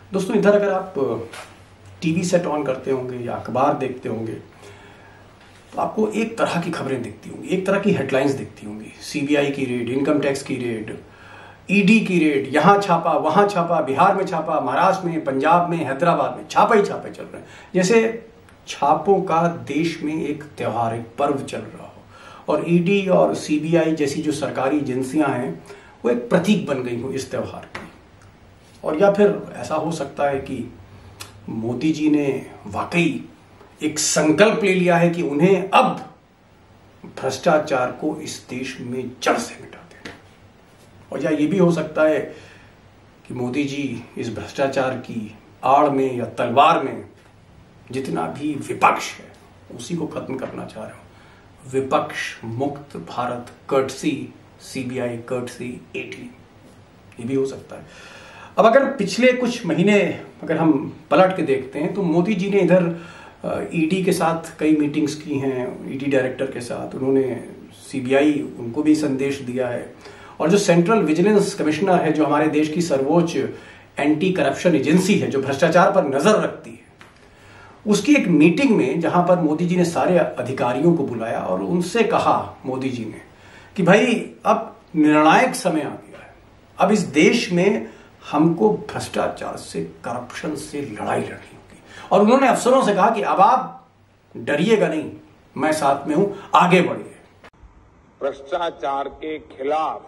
दोस्तों इधर अगर आप टीवी सेट ऑन करते होंगे या अखबार देखते होंगे तो आपको एक तरह की खबरें दिखती होंगी, एक तरह की हेडलाइंस दिखती होंगी। सीबीआई की रेड, इनकम टैक्स की रेड, ईडी की रेड, यहाँ छापा, वहाँ छापा, बिहार में छापा, महाराष्ट्र में, पंजाब में, हैदराबाद में छापा ही छापे चल रहे हैं। जैसे छापों का देश में एक त्योहार, एक पर्व चल रहा हो और ईडी और सीबीआई जैसी जो सरकारी एजेंसियां हैं वो एक प्रतीक बन गई हो इस त्योहार की। और या फिर ऐसा हो सकता है कि मोदी जी ने वाकई एक संकल्प ले लिया है कि उन्हें अब भ्रष्टाचार को इस देश में जड़ से मिटा देना। और या ये भी हो सकता है कि मोदी जी इस भ्रष्टाचार की आड़ में या तलवार में जितना भी विपक्ष है उसी को खत्म करना चाह रहे हो। विपक्ष मुक्त Bharat, courtesy CBI, courtesy ED, ये भी हो सकता है। अब अगर पिछले कुछ महीने अगर हम पलट के देखते हैं तो मोदी जी ने इधर ईडी के साथ कई मीटिंग्स की हैं, ईडी डायरेक्टर के साथ उन्होंने सीबीआई उनको भी संदेश दिया है। और जो सेंट्रल विजिलेंस कमिश्नर है, जो हमारे देश की सर्वोच्च एंटी करप्शन एजेंसी है, जो भ्रष्टाचार पर नजर रखती है, उसकी एक मीटिंग में जहां पर मोदी जी ने सारे अधिकारियों को बुलाया और उनसे कहा मोदी जी ने कि भाई अब निर्णायक समय आ गया है, अब इस देश में हमको भ्रष्टाचार से, करप्शन से लड़ाई लड़नी होगी। और उन्होंने अफसरों से कहा कि अब आप डरिएगा नहीं, मैं साथ में हूं, आगे बढ़िए। भ्रष्टाचार के खिलाफ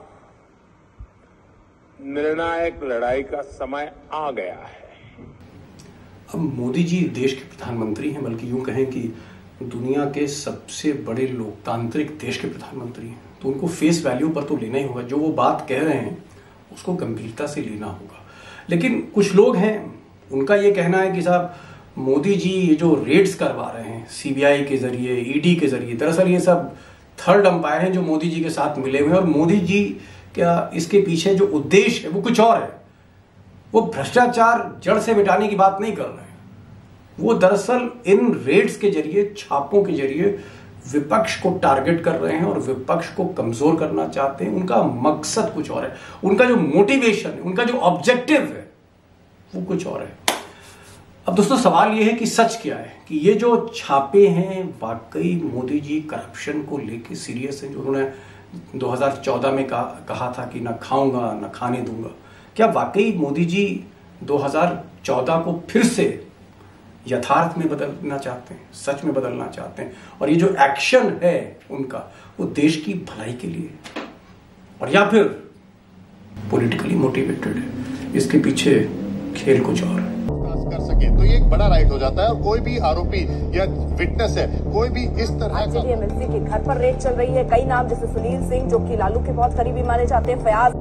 निर्णायक लड़ाई का समय आ गया है। अब मोदी जी देश के प्रधानमंत्री हैं, बल्कि यूं कहें कि दुनिया के सबसे बड़े लोकतांत्रिक देश के प्रधानमंत्री हैं, तो उनको फेस वैल्यू पर तो लेना ही होगा। जो वो बात कह रहे हैं उसको गंभीरता से लेना होगा। लेकिन कुछ लोग हैं, उनका ये कहना है कि साहब मोदी जी ये जो रेड्स करवा रहे हैं सीबीआई के जरिए, ईडी के जरिए, दरअसल ये सब थर्ड अंपायर हैं जो मोदी जी के साथ मिले हुए हैं। और मोदी जी क्या इसके पीछे जो उद्देश्य है वो कुछ और है। वो भ्रष्टाचार जड़ से मिटाने की बात नहीं कर रहे हैं, वो दरअसल इन रेड्स के जरिए, छापों के जरिए विपक्ष को टारगेट कर रहे हैं और विपक्ष को कमजोर करना चाहते हैं। उनका मकसद कुछ और है, उनका जो मोटिवेशन है, उनका जो ऑब्जेक्टिव है वो कुछ और है। अब दोस्तों सवाल ये है कि सच क्या है, कि ये जो छापे हैं वाकई मोदी जी करप्शन को लेके सीरियस हैं? जो उन्होंने 2014 में कहा था कि ना खाऊंगा ना खाने दूंगा, क्या वाकई मोदी जी 2014 को फिर से यथार्थ में बदलना चाहते हैं, सच में बदलना चाहते हैं? और ये जो एक्शन है उनका वो देश की भलाई के लिए, और या फिर पॉलिटिकली मोटिवेटेड है? इसके पीछे खेल कुछ और है। कर सके तो ये एक बड़ा राइट हो जाता है। और कोई भी आरोपी या विटनेस है, कोई भी इस तरह का एमएलसी के घर पर रेड चल रही है। कई नाम जैसे सुनील सिंह जो कि लालू के बहुत करीबी माने जाते हैं, Fayaz.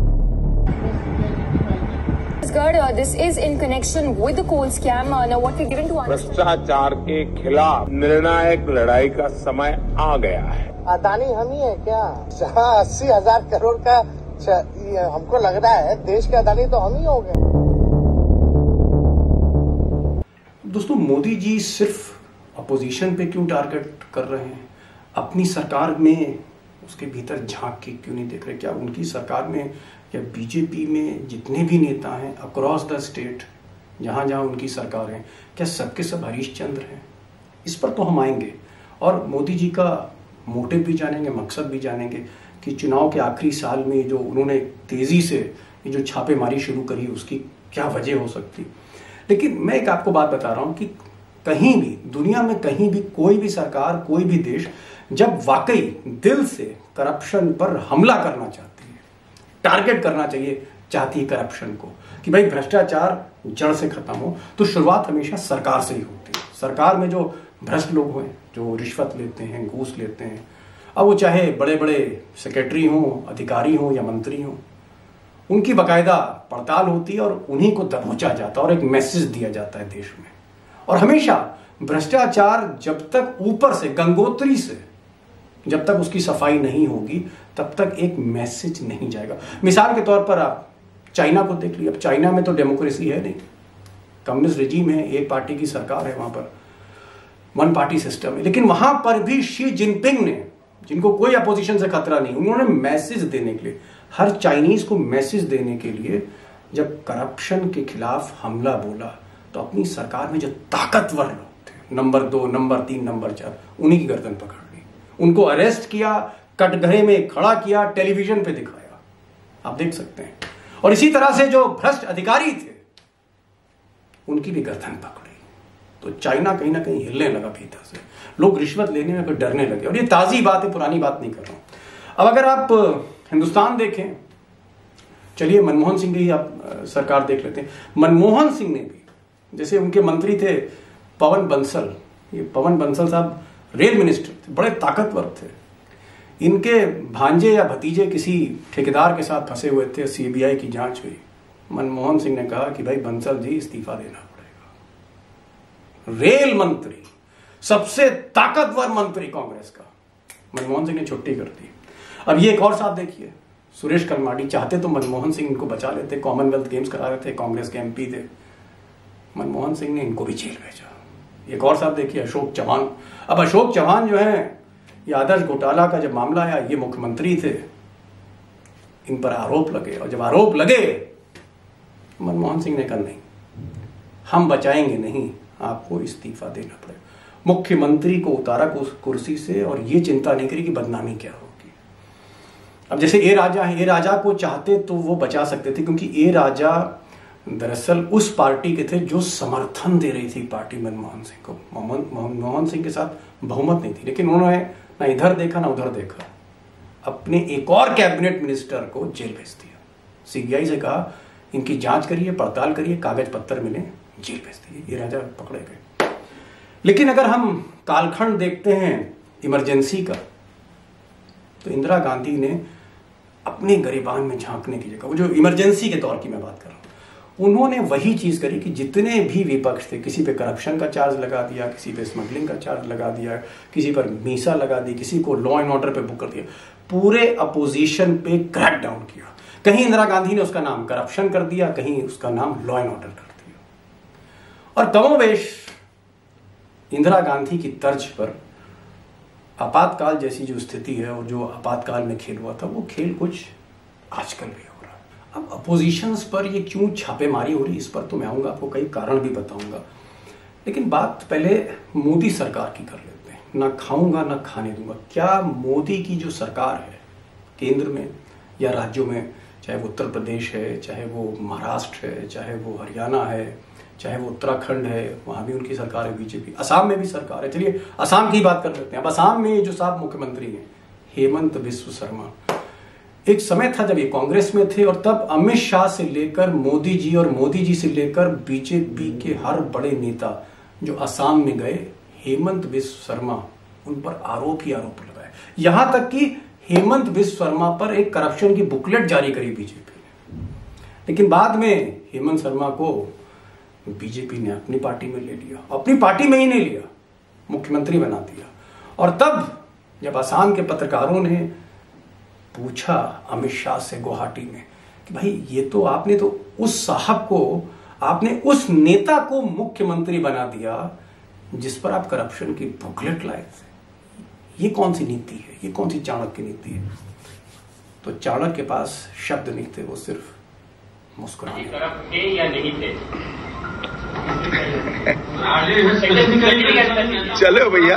This is in connection with the coal scam. Now what we're given to understand. भ्रष्टाचार के खिलाफ निर्णायक लड़ाई का समय आ गया है। अदानी हम ही है क्या? 80,000 करोड़ का हमको लग रहा है देश के अदानी तो हम ही हो गए। दोस्तों मोदी जी सिर्फ अपोजिशन पे क्यों टारगेट कर रहे हैं? अपनी सरकार में उसके भीतर झांक के क्यों नहीं देख रहे? क्या उनकी सरकार में या बीजेपी में जितने भी नेता हैं अक्रॉस द स्टेट, जहां जहां उनकी सरकार है, क्या सबके सब हरीशचंद्र हैं? इस पर तो हम आएंगे और मोदी जी का मोटिव भी जानेंगे, मकसद भी जानेंगे कि चुनाव के आखिरी साल में जो उन्होंने तेजी से ये जो छापेमारी शुरू करी उसकी क्या वजह हो सकती। लेकिन मैं एक आपको बात बता रहा हूं कि कहीं भी दुनिया में, कहीं भी कोई भी सरकार, कोई भी देश जब वाकई दिल से करप्शन पर हमला करना चाहती है, टारगेट करना चाहती है करप्शन को, कि भाई भ्रष्टाचार जड़ से खत्म हो, तो शुरुआत हमेशा सरकार से ही होती है। सरकार में जो भ्रष्ट लोग हैं, जो रिश्वत लेते हैं, घूस लेते हैं, अब वो चाहे बड़े बड़े सेक्रेटरी हों, अधिकारी हों या मंत्री हों, उनकी बाकायदा पड़ताल होती है और उन्हीं को दबोचा जाता है और एक मैसेज दिया जाता है देश में। और हमेशा भ्रष्टाचार जब तक ऊपर से, गंगोत्री से, जब तक उसकी सफाई नहीं होगी तब तक एक मैसेज नहीं जाएगा। मिसाल के तौर पर आप चाइना को देख लीजिए। अब चाइना में तो डेमोक्रेसी है नहीं, कम्युनिस्ट रेजिम है, एक पार्टी की सरकार है, वहां पर वन पार्टी सिस्टम है। लेकिन वहां पर भी शी जिनपिंग ने, जिनको कोई अपोजिशन से खतरा नहीं, उन्होंने मैसेज देने के लिए, हर चाइनीज को मैसेज देने के लिए जब करप्शन के खिलाफ हमला बोला तो अपनी सरकार में जो ताकतवर लोग थे, नंबर 2, नंबर 3, नंबर 4, उन्हीं की गर्दन पकड़ ली, उनको अरेस्ट किया, कटघरे में खड़ा किया, टेलीविजन पे दिखाया, आप देख सकते हैं। और इसी तरह से जो भ्रष्ट अधिकारी थे उनकी भी गर्दन पकड़ी। तो चाइना कहीं ना कहीं हिलने लगा भीतर से, लोग रिश्वत लेने में डरने लगे। और ये ताजी बात है, पुरानी बात नहीं कर रहा हूं। अब अगर आप हिंदुस्तान देखें, चलिए मनमोहन सिंह की आप सरकार देख लेते हैं। मनमोहन सिंह ने भी, जैसे उनके मंत्री थे पवन बंसल, ये पवन बंसल साहब रेल मिनिस्टर थे, बड़े ताकतवर थे। इनके भांजे या भतीजे किसी ठेकेदार के साथ फंसे हुए थे, सीबीआई की जांच हुई। मनमोहन सिंह ने कहा कि भाई बंसल जी इस्तीफा देना पड़ेगा। रेल मंत्री, सबसे ताकतवर मंत्री कांग्रेस का, मनमोहन सिंह ने छुट्टी कर दी। अब ये एक और साथ देखिए, सुरेश कलमाडी चाहते तो मनमोहन सिंह इनको बचा लेते, कॉमनवेल्थ गेम्स करा रहे थे, कांग्रेस के एमपी थे, मनमोहन सिंह ने इनको भी जेल भेजा। एक और साथ देखिए अशोक चौहान। अब अशोक चौहान जो है, ये आदर्श घोटाला का जब मामला आया, ये मुख्यमंत्री थे, इन पर आरोप लगे, और जब आरोप लगे मनमोहन सिंह ने कहा नहीं, हम बचाएंगे नहीं, आपको इस्तीफा देना पड़ेगा। मुख्यमंत्री को उतारा कुर्सी से, और ये चिंता नहीं करी कि बदनामी क्या होगी। अब जैसे ए राजा है, ए राजा को चाहते तो वो बचा सकते थे, क्योंकि ए राजा दरअसल उस पार्टी के थे जो समर्थन दे रही थी पार्टी मनमोहन सिंह को। मनमोहन सिंह के साथ बहुमत नहीं थी, लेकिन उन्होंने ना इधर देखा ना उधर देखा, अपने एक और कैबिनेट मिनिस्टर को जेल भेज दिया। सीबीआई से कहा इनकी जांच करिए, पड़ताल करिए, कागज पत्तर मिले, जेल भेज दिए, ये राजा पकड़े गए। लेकिन अगर हम कालखंड देखते हैं इमरजेंसी का, तो इंदिरा गांधी ने अपने गरिबान में झांकने की जगह, वो जो इमरजेंसी के दौर की मैं बात कर रहा हूं, उन्होंने वही चीज करी कि जितने भी विपक्ष थे, किसी पे करप्शन का चार्ज लगा दिया, किसी पे स्मगलिंग का चार्ज लगा दिया, किसी पर मीसा लगा दी, किसी को लॉ एंड ऑर्डर पे बुक कर दिया, पूरे अपोजिशन पे क्रैक डाउन किया। कहीं इंदिरा गांधी ने उसका नाम करप्शन कर दिया, कहीं उसका नाम लॉ एंड ऑर्डर कर दिया। और कमोवेश इंदिरा गांधी की तर्ज पर आपातकाल जैसी जो स्थिति है, और जो आपातकाल में खेल हुआ था, वो खेल कुछ आजकल भी हो रहा है। अब अपोजिशंस पर ये क्यों छापेमारी हो रही, इस पर तो मैं आऊंगा, आपको कई कारण भी बताऊंगा। लेकिन बात पहले मोदी सरकार की कर लेते हैं। ना खाऊंगा ना खाने दूंगा, क्या मोदी की जो सरकार है केंद्र में या राज्यों में, चाहे वो उत्तर प्रदेश है, चाहे वो महाराष्ट्र है, चाहे वो हरियाणा है, चाहे वो उत्तराखंड है, वहां भी उनकी सरकार है बीजेपी, असम में भी सरकार है। चलिए असम की बात कर लेते हैं। अब असम में जो साहब मुख्यमंत्री हैं हेमंत बिस्व शर्मा, एक समय था जब ये कांग्रेस में थे, और तब अमित शाह से लेकर मोदी जी, और मोदी जी से लेकर बीजेपी के हर बड़े नेता जो असम में गए, हेमंत बिस्व शर्मा, उन पर आरोप ही आरोप लगाए। यहां तक कि हेमंत बिस्व शर्मा पर एक करप्शन की बुकलेट जारी करी बीजेपी ने। लेकिन बाद में हेमंत शर्मा को बीजेपी ने अपनी पार्टी में ले लिया, अपनी पार्टी में ही नहीं लिया, मुख्यमंत्री बना दिया। और तब जब असम के पत्रकारों ने पूछा अमित शाह से गुवाहाटी में कि भाई ये तो आपने तो उस साहब को, आपने उस नेता को मुख्यमंत्री बना दिया जिस पर आप करप्शन की बुकलेट लाए थे, ये कौन सी नीति है, ये कौन सी चाणक्य नीति है? तो चाणक्य के पास शब्द नहीं थे, वो सिर्फ मुस्कुराने थे या नहीं थे। चलो भैया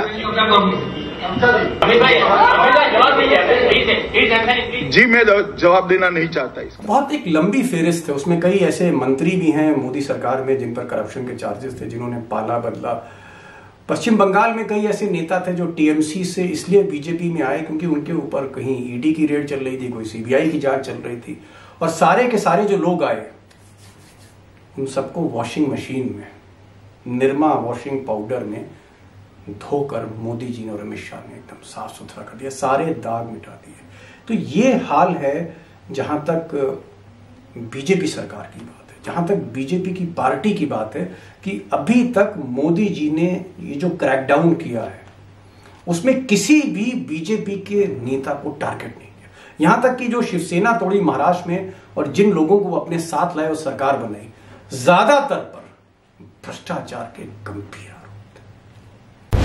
जी, मैं जवाब देना नहीं चाहता इसका। बहुत एक लंबी फेरिस्त है, उसमें कई ऐसे मंत्री भी हैं मोदी सरकार में जिन पर करप्शन के चार्जेस थे, जिन्होंने पाला बदला। पश्चिम बंगाल में कई ऐसे नेता थे जो टीएमसी से इसलिए बीजेपी में आए क्योंकि उनके ऊपर कहीं ईडी की रेड चल रही थी, कोई सीबीआई की जांच चल रही थी, और सारे के सारे जो लोग आए उन सबको वॉशिंग मशीन में, निरमा वॉशिंग पाउडर में धोकर मोदी जी ने और अमित शाह ने एकदम साफ सुथरा कर दिया, सारे दाग मिटा दिए। तो ये हाल है जहां तक बीजेपी सरकार की बात है, जहां तक बीजेपी की पार्टी की बात है, कि अभी तक मोदी जी ने ये जो क्रैकडाउन किया है उसमें किसी भी बीजेपी के नेता को टारगेट नहीं किया। यहां तक कि जो शिवसेना तोड़ी महाराष्ट्र में और जिन लोगों को अपने साथ लाए और सरकार बनाई, ज्यादातर पर भ्रष्टाचार के गंभीर आरोप थे।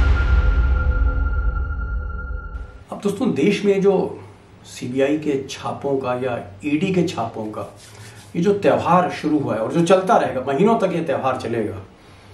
अब दोस्तों, देश में जो सीबीआई के छापों का या ईडी के छापों का ये जो त्यौहार शुरू हुआ है और जो चलता रहेगा, महीनों तक ये त्यौहार चलेगा,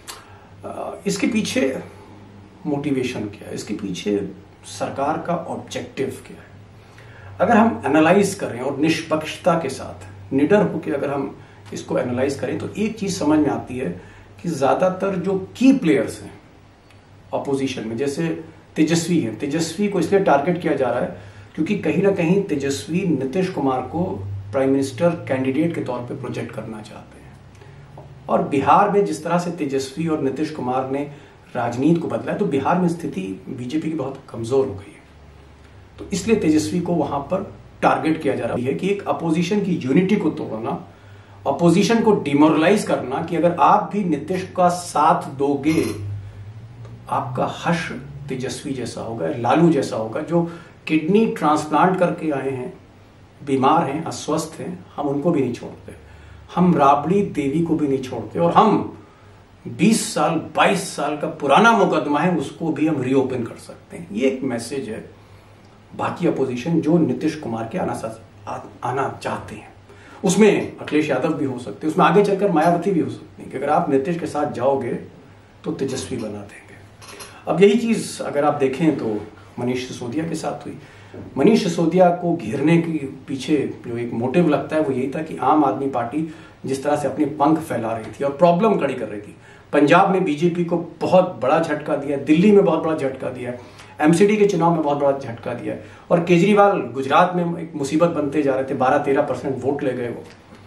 इसके पीछे मोटिवेशन क्या है, इसके पीछे सरकार का ऑब्जेक्टिव क्या है? अगर हम एनालाइज करें और निष्पक्षता के साथ निडर होकर अगर हम इसको एनालाइज करें तो एक चीज समझ में आती है कि ज्यादातर जो की प्लेयर्स हैं ऑपोजिशन में, जैसे तेजस्वी है, तेजस्वी को इसलिए टारगेट किया जा रहा है क्योंकि कहीं ना कहीं तेजस्वी नीतीश कुमार को प्राइम मिनिस्टर कैंडिडेट के तौर पे प्रोजेक्ट करना चाहते हैं। और बिहार में जिस तरह से तेजस्वी और नीतीश कुमार ने राजनीति को बदला है, तो बिहार में स्थिति बीजेपी की बहुत कमजोर हो गई है। तो इसलिए तेजस्वी को वहां पर टारगेट किया जा रहा है कि एक अपोजिशन की यूनिटी को तोड़ना, अपोजिशन को डिमोरलाइज करना, कि अगर आप भी नीतीश का साथ दोगे तो आपका हश्र तेजस्वी जैसा होगा, लालू जैसा होगा, जो किडनी ट्रांसप्लांट करके आए हैं, बीमार हैं, अस्वस्थ हैं, हम उनको भी नहीं छोड़ते, हम राबड़ी देवी को भी नहीं छोड़ते, और हम 20 साल 22 साल का पुराना मुकदमा है उसको भी हम रीओपन कर सकते हैं। ये एक मैसेज है बाकी अपोजिशन जो नीतीश कुमार के आना चाहते हैं। उसमें अखिलेश यादव भी हो सकते हैं, उसमें आगे चलकर मायावती भी हो सकती है कि अगर आप नीतीश के साथ जाओगे तो तेजस्वी बना देंगे। अब यही चीज अगर आप देखें तो मनीष सिसोदिया के साथ हुई। मनीष सिसोदिया को घेरने के पीछे जो एक मोटिव लगता है वो यही था कि आम आदमी पार्टी जिस तरह से अपने पंख फैला रही थी और प्रॉब्लम खड़ी कर रही थी, पंजाब में बीजेपी को बहुत बड़ा झटका दिया, दिल्ली में बहुत बड़ा झटका दिया, एमसीडी के चुनाव में बहुत बड़ा झटका दिया, और केजरीवाल गुजरात में एक मुसीबत बनते जा रहे थे, 12-13% वोट ले गए वो।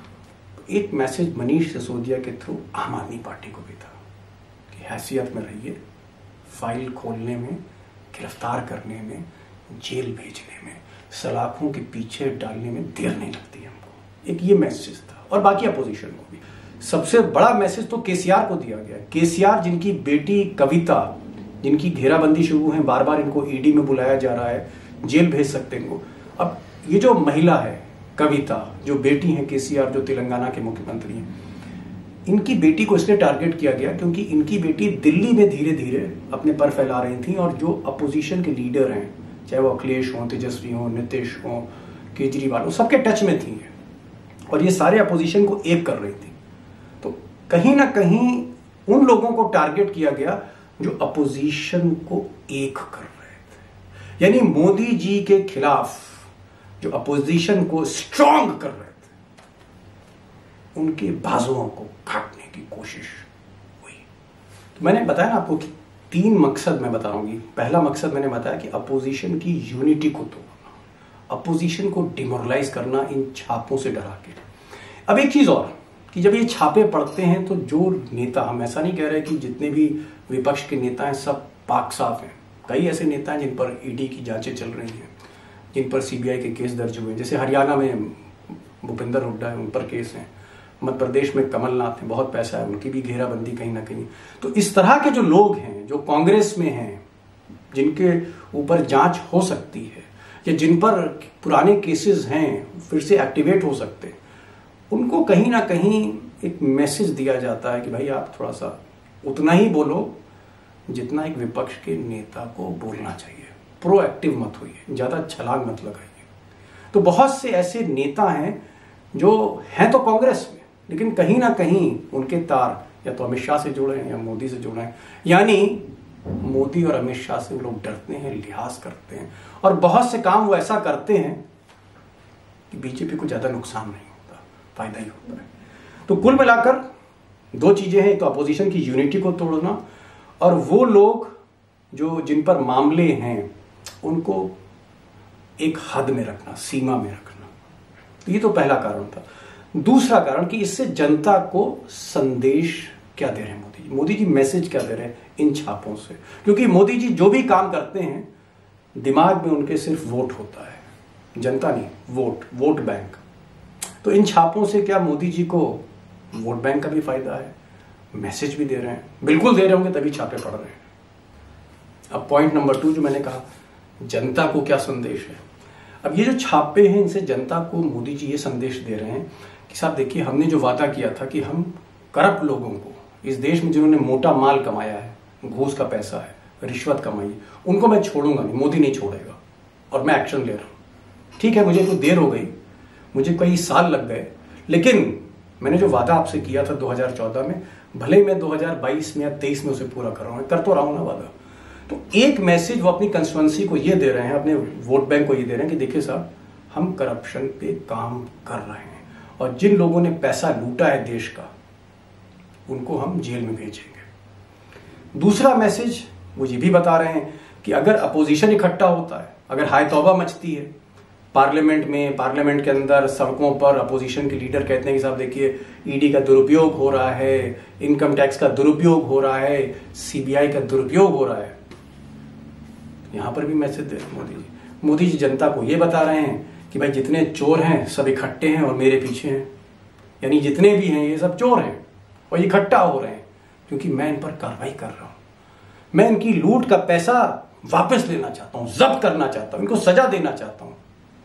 एक मैसेज मनीष सिसोदिया के थ्रू आम आदमी पार्टी को भी था कि हैसियत में रहिए, फाइल खोलने में, गिरफ्तार करने में, जेल भेजने में, सलाखों के पीछे डालने में देर नहीं लगती हमको। एक ये मैसेज था, और बाकी अपोजिशन को भी। सबसे बड़ा मैसेज तो केसीआर को दिया गया। केसीआर जिनकी बेटी कविता, जिनकी घेराबंदी शुरू है, बार बार इनको ईडी में बुलाया जा रहा है, जेल भेज सकते हैं इनको। अब ये जो महिला है कविता, जो बेटी है केसीआर, जो तेलंगाना के मुख्यमंत्री हैं, इनकी बेटी को इसलिए टारगेट किया गया क्योंकि इनकी बेटी दिल्ली में धीरे धीरे अपने पर फैला रही थी, और जो अपोजिशन के लीडर हैं, चाहे वो अखिलेश हो, तेजस्वी हो, नीतीश हो, केजरीवाल हो, सबके टच में थी, और ये सारे अपोजिशन को एक कर रही थी। तो कहीं ना कहीं उन लोगों को टारगेट किया गया जो अपोजिशन को एक कर रहे थे, यानी मोदी जी के खिलाफ जो अपोजिशन को स्ट्रांग कर रहे थे, उनके बाजुओं को काटने की कोशिश हुई। तो मैंने बताया ना आपको कि 3 मकसद मैं बताऊंगी। पहला मकसद मैंने बताया कि अपोजिशन की यूनिटी को तोड़ना, अपोजिशन को डिमोरलाइज करना इन छापों से डरा के। अब एक चीज और कि जब ये छापे पड़ते हैं तो जो नेता, हम ऐसा नहीं कह रहे कि जितने भी विपक्ष के नेता हैं सब पाक साफ हैं, कई ऐसे नेता हैं जिन पर ईडी की जांचें चल रही हैं, जिन पर सीबीआई के केस दर्ज हुए, जैसे हरियाणा में भूपेंद्र हुड्डा है, उन पर केस हैं, मध्य प्रदेश में कमलनाथ है, बहुत पैसा है, उनकी भी घेराबंदी कहीं ना कहीं। तो इस तरह के जो लोग हैं जो कांग्रेस में हैं, जिनके ऊपर जांच हो सकती है या जिन पर पुराने केसेस हैं फिर से एक्टिवेट हो सकते हैं, उनको कहीं ना कहीं एक मैसेज दिया जाता है कि भाई आप थोड़ा सा उतना ही बोलो जितना एक विपक्ष के नेता को बोलना चाहिए, प्रोएक्टिव मत होइए, ज्यादा छलांग मत लगाइए। तो बहुत से ऐसे नेता हैं जो हैं तो कांग्रेस में, लेकिन कहीं ना कहीं उनके तार या तो अमित शाह से जुड़े हैं या मोदी से जुड़े हैं, यानी मोदी और अमित शाह से वो लोग डरते हैं, लिहाज करते हैं, और बहुत से काम वो ऐसा करते हैं कि बीजेपी को ज्यादा नुकसान नहीं होता, फायदा ही होता है। तो कुल मिलाकर 2 चीजें हैं, तो अपोजिशन की यूनिटी को तोड़ना और वो लोग जो जिन पर मामले हैं उनको एक हद में रखना, सीमा में रखना। तो ये तो पहला कारण था। दूसरा कारण कि इससे जनता को संदेश क्या दे रहे हैं मोदी जी, मोदी जी मैसेज क्या दे रहे हैं इन छापों से, क्योंकि मोदी जी जो भी काम करते हैं दिमाग में उनके सिर्फ वोट होता है, जनता नहीं, वोट बैंक। तो इन छापों से क्या मोदी जी को वोट बैंक का भी फायदा है, मैसेज भी दे रहे हैं, बिल्कुल दे रहे होंगे तभी छापे पड़ रहे हैं। अब पॉइंट नंबर 2 जो मैंने कहा, जनता को क्या संदेश है। अब ये जो छापे हैं इनसे जनता को मोदी जी ये संदेश दे रहे हैं कि साहब देखिए, हमने जो वादा किया था कि हम करप्ट लोगों को, इस देश में जिन्होंने मोटा माल कमाया है, घूस का पैसा है, रिश्वत कमाई है, उनको मैं छोड़ूंगा नहीं, मोदी नहीं छोड़ेगा, और मैं एक्शन ले रहा हूं। ठीक है, मुझे तो देर हो गई, मुझे कई साल लग गए, लेकिन मैंने जो वादा आपसे किया था 2014 में, भले मैं 2022 में या 23 में उसे पूरा कर रहा हूँ, कर तो रहा हूँ ना वादा। तो एक मैसेज वो अपनी कंस्टिट्यूएंसी को ये दे रहे हैं, अपने वोट बैंक को ये दे रहे हैं कि देखिए साहब, हम करप्शन पे काम कर रहे हैं और जिन लोगों ने पैसा लूटा है देश का, उनको हम जेल में भेजेंगे। दूसरा मैसेज वो ये भी बता रहे हैं कि अगर अपोजिशन इकट्ठा होता है, अगर हाय तौबा मचती है पार्लियामेंट में, पार्लियामेंट के अंदर सड़कों पर अपोजिशन के लीडर कहते हैं कि साहब देखिए ईडी का दुरुपयोग हो रहा है, इनकम टैक्स का दुरुपयोग हो रहा है, सीबीआई का दुरुपयोग हो रहा है, यहां पर भी मैसेज दे रहे हैं मोदी जी जनता को ये बता रहे हैं कि भाई जितने चोर हैं सब इकट्ठे हैं और मेरे पीछे हैं, यानी जितने भी हैं ये सब चोर हैं और ये इकट्ठा हो रहे हैं क्योंकि मैं इन पर कार्रवाई कर रहा हूं, मैं इनकी लूट का पैसा वापस लेना चाहता हूं, जब्त करना चाहता हूं, इनको सजा देना चाहता हूं।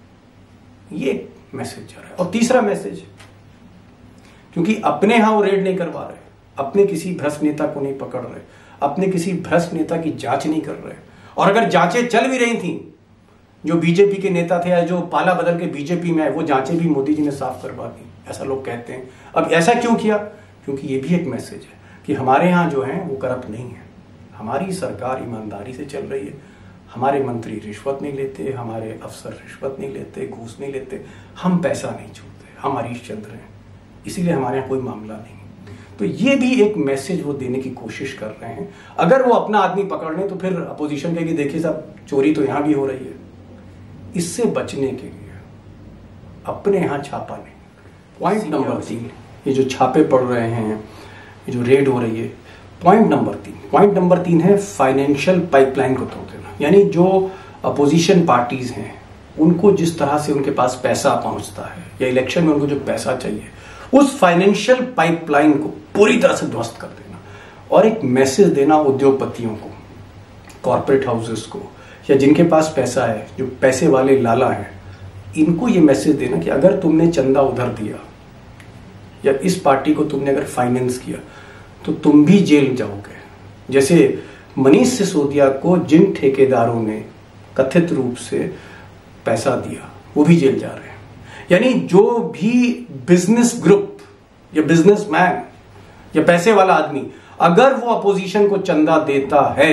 ये मैसेज जा रहा है। और तीसरा मैसेज, क्योंकि अपने यहां वो रेड नहीं करवा रहे, अपने किसी भ्रष्ट नेता को नहीं पकड़ रहे, अपने किसी भ्रष्ट नेता की जांच नहीं कर रहे, और अगर जांचें चल भी रही थी, जो बीजेपी के नेता थे या जो पाला बदल के बीजेपी में आए, वो जांचें भी मोदी जी ने साफ करवा दी, ऐसा लोग कहते हैं। अब ऐसा क्यों किया? क्योंकि ये भी एक मैसेज है कि हमारे यहां जो है वो करप्ट नहीं है, हमारी सरकार ईमानदारी से चल रही है, हमारे मंत्री रिश्वत नहीं लेते, हमारे अफसर रिश्वत नहीं लेते, घूस नहीं लेते, हम पैसा नहीं छूते, हम हरीश चंद्र हैं, इसीलिए हमारे यहाँ कोई मामला नहीं। तो ये भी एक मैसेज वो देने की कोशिश कर रहे हैं। अगर वो अपना आदमी पकड़ लें तो फिर अपोजिशन कहेगी देखिए साहब चोरी तो यहां भी हो रही है। इससे बचने के लिए अपने यहां छापा नहीं। पॉइंट नंबर 3, ये जो छापे पड़ रहे हैं, ये जो रेड हो रही है, पॉइंट नंबर 3 है फाइनेंशियल पाइपलाइन को तोड़ देना। यानी जो अपोजिशन पार्टीज हैं उनको जिस तरह से उनके पास पैसा पहुंचता है या इलेक्शन में उनको जो पैसा चाहिए, उस फाइनेंशियल पाइपलाइन को पूरी तरह से ध्वस्त कर देना और एक मैसेज देना उद्योगपतियों को, कॉर्पोरेट हाउसेस को, या जिनके पास पैसा है, जो पैसे वाले लाला हैं, इनको ये मैसेज देना कि अगर तुमने चंदा उधर दिया या इस पार्टी को तुमने अगर फाइनेंस किया तो तुम भी जेल जाओगे। जैसे मनीष सिसोदिया को जिन ठेकेदारों ने कथित रूप से पैसा दिया वो भी जेल जा रहे हैं। यानी जो भी बिजनेस ग्रुप या बिजनेसमैन या पैसे वाला आदमी अगर वो अपोजिशन को चंदा देता है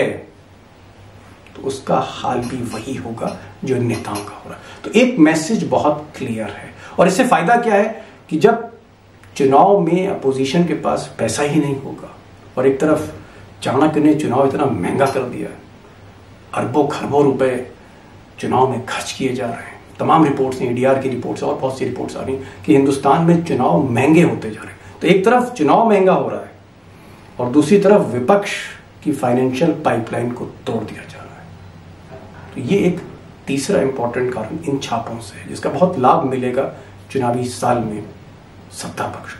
तो उसका हाल भी वही होगा जो नेताओं का हो रहा है। तो एक मैसेज बहुत क्लियर है। और इससे फायदा क्या है कि जब चुनाव में अपोजिशन के पास पैसा ही नहीं होगा और एक तरफ चाणक्य ने चुनाव इतना महंगा कर दिया है, अरबों खरबों रुपए चुनाव में खर्च किए जा रहे हैं, तमाम रिपोर्ट्स हैं, एडीआर की रिपोर्ट्स और बहुत सी रिपोर्ट्स आ रही कि हिंदुस्तान में चुनाव महंगे होते जा रहे हैं। तो एक तरफ चुनाव महंगा हो रहा है और दूसरी तरफ विपक्ष की फाइनेंशियल पाइपलाइन को तोड़ दिया जा रहा है। तो ये एक तीसरा इंपॉर्टेंट कारण इन छापों से है जिसका बहुत लाभ मिलेगा चुनावी साल में सत्ता पक्ष को।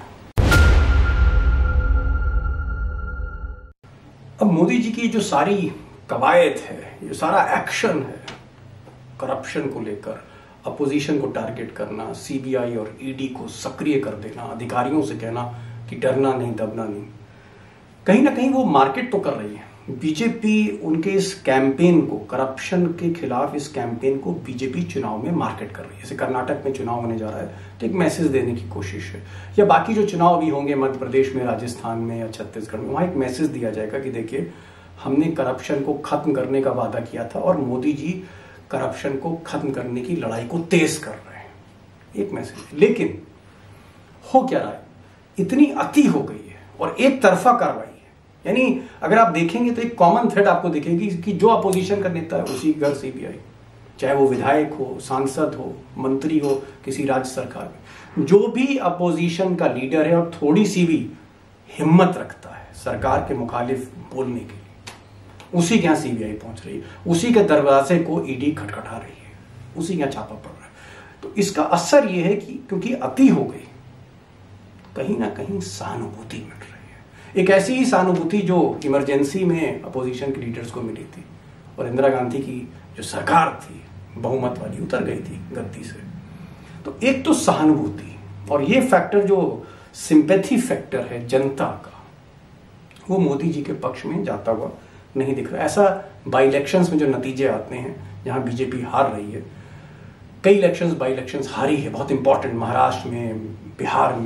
अब मोदी जी की जो सारी कवायद है, ये सारा एक्शन है करप्शन को लेकर, अपोजिशन को टारगेट करना, सीबीआई और ईडी को सक्रिय कर देना, अधिकारियों से कहना कि डरना नहीं दबना नहीं, कहीं ना कहीं वो मार्केट तो कर रही है। बीजेपी उनके इस कैंपेन को, करप्शन के खिलाफ इस कैंपेन को बीजेपी चुनाव में मार्केट कर रही है। जैसे कर्नाटक में चुनाव होने जा रहा है तो एक मैसेज देने की कोशिश है, या बाकी जो चुनाव भी होंगे मध्य प्रदेश में, राजस्थान में या छत्तीसगढ़ में, वहां एक मैसेज दिया जाएगा कि देखिए हमने करप्शन को खत्म करने का वादा किया था और मोदी जी करप्शन को खत्म करने की लड़ाई को तेज कर रहे हैं, एक मैसेज। लेकिन हो क्या रहा है, इतनी अति हो गई है और एक तरफा कार्रवाई है। यानी अगर आप देखेंगे तो एक कॉमन थ्रेड आपको दिखेगी कि जो अपोजिशन का नेता है उसी घर सीबीआई, चाहे वो विधायक हो, सांसद हो, मंत्री हो किसी राज्य सरकार में, जो भी अपोजिशन का लीडर है और थोड़ी सी भी हिम्मत रखता है सरकार के मुखालिफ बोलने के लिए, उसी के यहाँ सीबीआई पहुंच रही है, उसी के दरवाजे को ईडी खटखटा रही है, उसी के यहाँ छापा पड़ रहा है। तो इसका असर यह है कि क्योंकि अति हो गई, कहीं ना कहीं सहानुभूति मिल रही है। एक ऐसी ही सहानुभूति जो इमरजेंसी में अपोजिशन के लीडर्स को मिली थी और इंदिरा गांधी की जो सरकार थी बहुमत वाली उतर गई थी गद्दी से। तो एक तो सहानुभूति और ये फैक्टर जो सिंपैथी फैक्टर है जनता का, वो मोदी जी के पक्ष में जाता हुआ नहीं दिख रहा। ऐसा बाई इलेक्शंस में जो नतीजे आते हैं जहां बीजेपी हार रही है, कई इलेक्शंस बाई इलेक्शंस हारी है बहुत इंपॉर्टेंट, महाराष्ट्र में, बिहार में,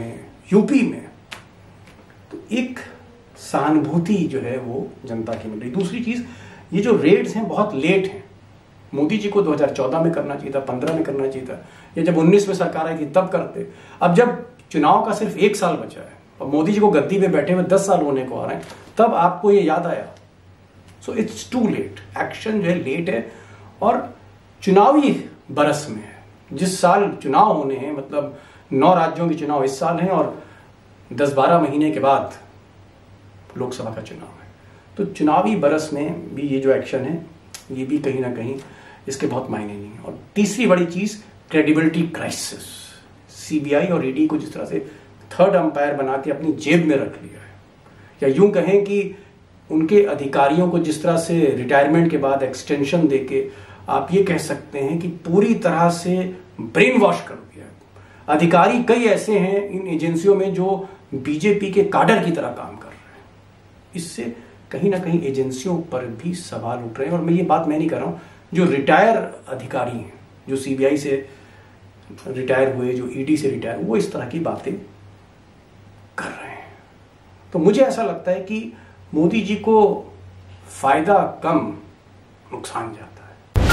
यूपी में, तो एक सहानुभूति जो है वो जनता की मिल रही। दूसरी चीज, ये जो रेड्स हैं बहुत लेट हैं। मोदी जी को 2014 में करना चाहिए था, 15 में करना चाहिए था, या जब 19 में सरकार आई थी तब करते। अब जब चुनाव का सिर्फ 1 साल बचा है और मोदी जी को गद्दी पे बैठे हुए 10 साल होने को आ रहे हैं, तब आपको ये याद आया। So it's too late. Action जो है लेट है और चुनावी बरस में है। जिस साल चुनाव होने हैं, मतलब 9 राज्यों के चुनाव इस साल हैं और 10-12 महीने के बाद लोकसभा का चुनाव है। तो चुनावी बरस में भी ये जो एक्शन है ये भी कहीं ना कहीं इसके बहुत मायने नहीं है। और तीसरी बड़ी चीज, क्रेडिबिलिटी क्राइसिस। सीबीआई और ईडी को जिस तरह से थर्ड अंपायर बना के अपनी जेब में रख लिया है, या यूं कहें कि उनके अधिकारियों को जिस तरह से रिटायरमेंट के बाद एक्सटेंशन देके आप ये कह सकते हैं कि पूरी तरह से ब्रेन वॉश कर दिया। अधिकारी कई ऐसे हैं इन एजेंसियों में जो बीजेपी के काडर की तरह काम कर रहे हैं। इससे कहीं ना कहीं एजेंसियों पर भी सवाल उठ रहे हैं। और मैं ये बात मैं नहीं कर रहा हूं, जो रिटायर अधिकारी हैं, जो सीबीआई से रिटायर हुए, जो ईडी से रिटायर, वो इस तरह की बातें कर रहे हैं। तो मुझे ऐसा लगता है कि मोदी जी को फायदा कम, नुकसान ज्यादा है।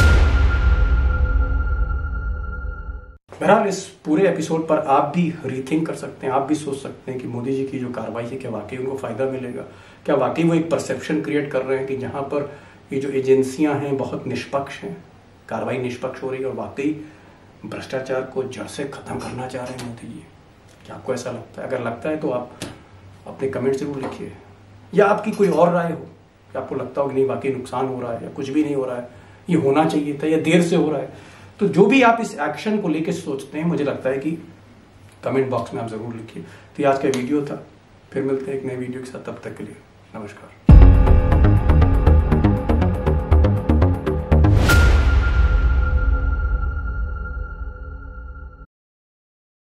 बहरहाल इस पूरे एपिसोड पर आप भी रीथिंक कर सकते हैं, आप भी सोच सकते हैं कि मोदी जी की जो कार्रवाई है क्या वाकई उनको फायदा मिलेगा, क्या वाकई वो एक परसेप्शन क्रिएट कर रहे हैं कि जहां पर ये जो एजेंसियां हैं बहुत निष्पक्ष हैं, कार्रवाई निष्पक्ष हो रही है और वाकई भ्रष्टाचार को जड़ से खत्म करना चाह रहे हैं मोदी जी। क्या आपको ऐसा लगता है? अगर लगता है तो आप अपने कमेंट जरूर लिखिए, या आपकी कोई और राय हो कि आपको लगता हो कि नहीं वाकई नुकसान हो रहा है या कुछ भी नहीं हो रहा है, ये होना चाहिए था या देर से हो रहा है। तो जो भी आप इस एक्शन को लेकर सोचते हैं, मुझे लगता है कि कमेंट बॉक्स में आप जरूर लिखिए। तो आज का वीडियो था, फिर मिलते हैं एक नए वीडियो के साथ, तब तक के लिए नमस्कार।